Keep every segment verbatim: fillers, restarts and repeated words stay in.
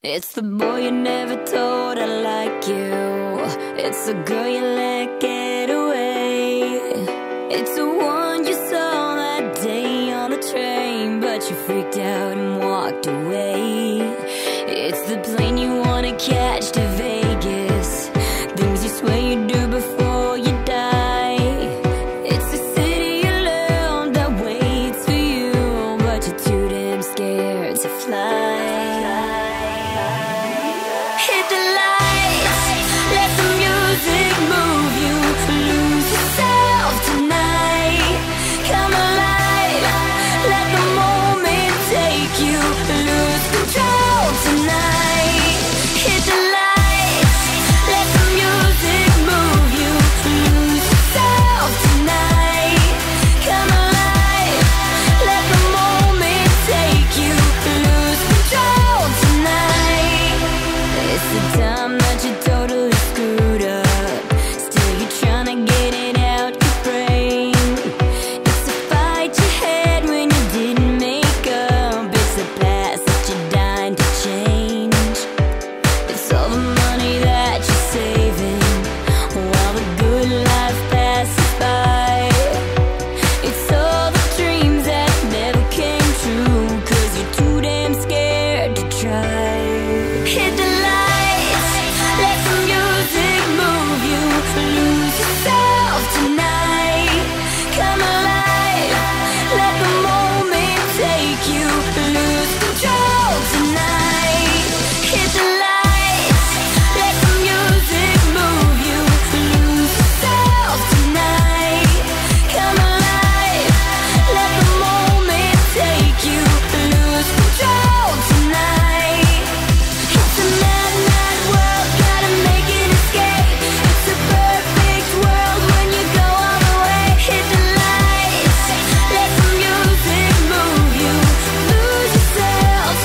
It's the boy you never told I like you. It's the girl you let get away. It's the one you saw that day on the train, but you freaked out and walked away. It's the plane you wanna catch to Vegas, things you swear you do before you die. It's the city alone that waits for you, but you're too damn scared to fly. Hit the lights, let the music move you. Lose yourself tonight. Come alive, let the moment take you. Lose control tonight. Hit the lights, let the music move you. Lose yourself tonight. Come alive, let the moment take you. Lose control tonight. It's the time that you totally screwed up, still you're trying to get it out your brain. It's the fight you had when you didn't make up. It's the past that you're dying to change. It's all the money that you're saving while the good life passes by. It's all the dreams that never came true, 'cause you're too damn scared to try. Hit the lights, let the music move you. Lose yourself tonight. Come alive, let the moment take you. Lose control tonight. Hit the lights, let the music move you. Lose yourself tonight. Come alive, let the moment take you. Lose control tonight. It's a mad, mad world, gotta make an escape. It's a perfect world when you go all the way. Hit the lights, let the music move you. Lose yourself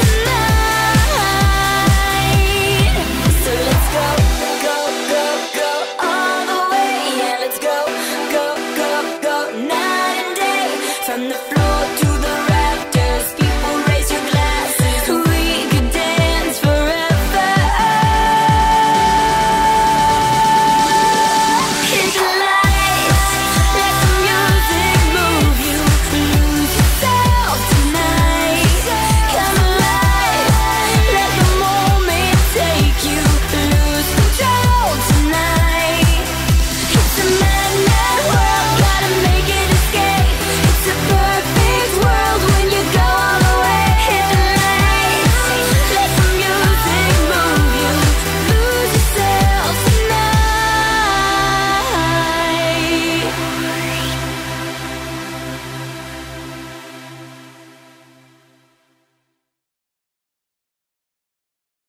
tonight. So let's go, go, go, go all the way. Yeah, let's go, go, go, go night and day. From the floor